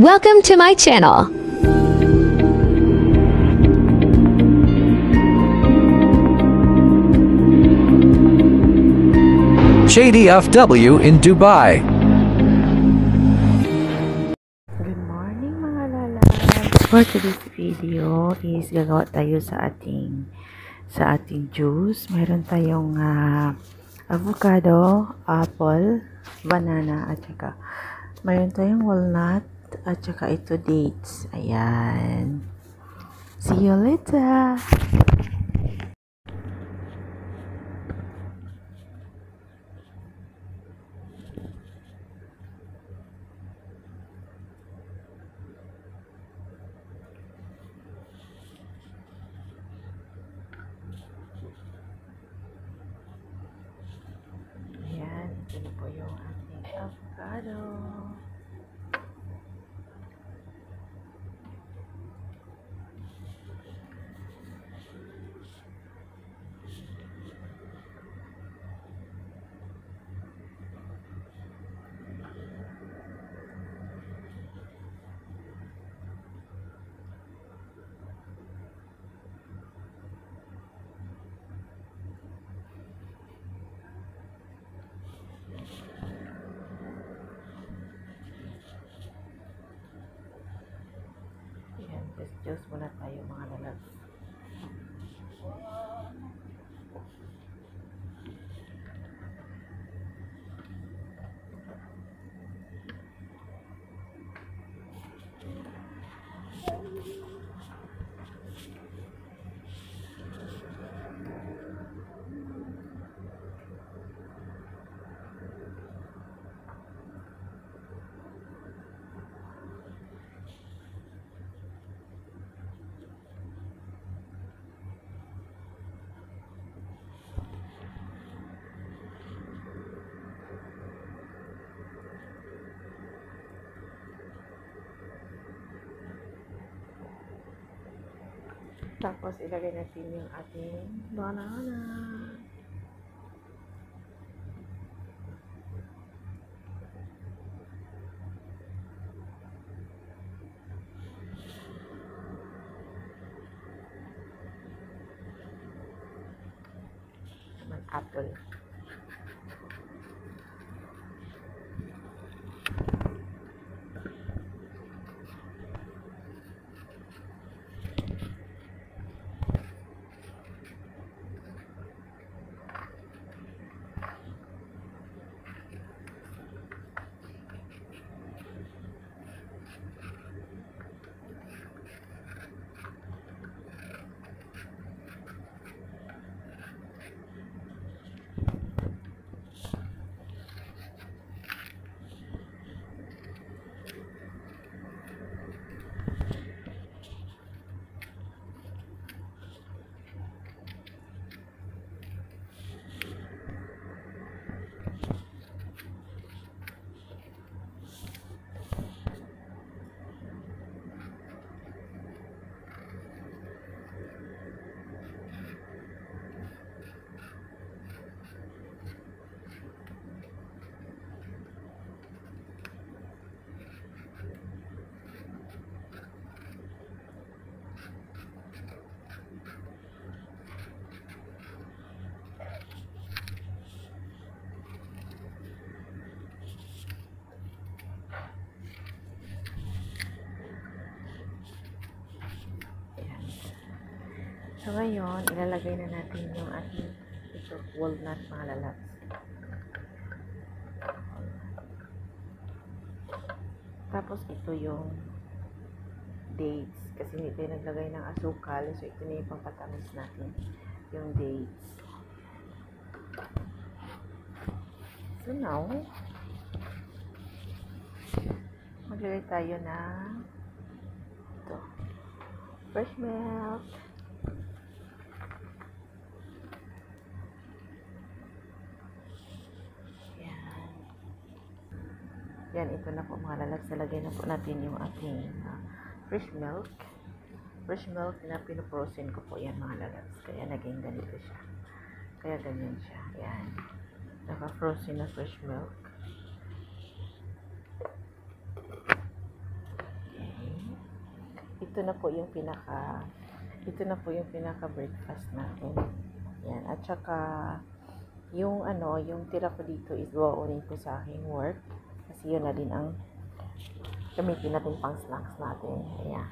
Welcome to my channel. JDFW in Dubai. Good morning mga lalab. For today's video is gagawa tayo sa ating juice. Meron tayong avocado, apple, banana at saka meron tayong walnut at saka ito dates. Ayan. See you later. Ayan, ito na po yung ating avocado. Ayan, just juice muna tayo mga lalab. Tapos, ilagay natin yung ating banana. Naman apple. So, ngayon, ilalagay na natin yung ating walnut mga lalabs. Tapos, ito yung dates. Kasi hindi tayo naglagay ng asukal. So, ito na yung pampatamis natin. Yung dates. So, now, maglagay tayo ng ito. Fresh milk. Yan, ito na po mga lalabs. Nalagay na po natin yung ating fresh milk. Fresh milk na pinoprosin ko po yan mga lalabs. Kaya naging ganito siya. Kaya ganyan siya. Yan. Naka-frozen na fresh milk. ito na po yung pinaka breakfast natin. Yan. At saka, yung tira ko dito is buunin ko sa aking work. Kasi yun na din ang gamitin natin pang snacks natin. Ayan.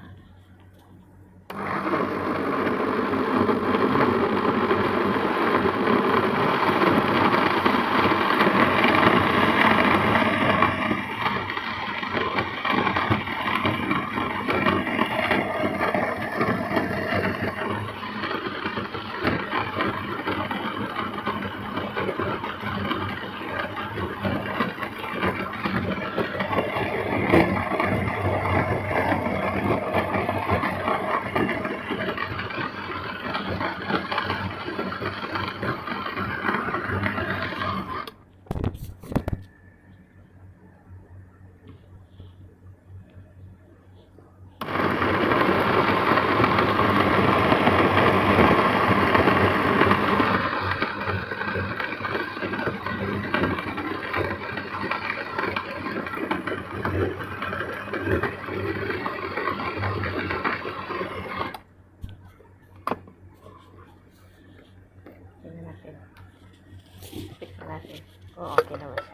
Tingnan natin. Tingnan natin. Oo, okay na ba siya?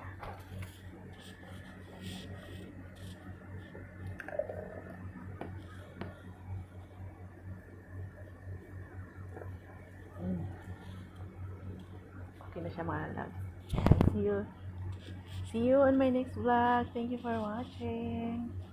Okay na siya mga loves. See you on my next vlog. Thank you for watching.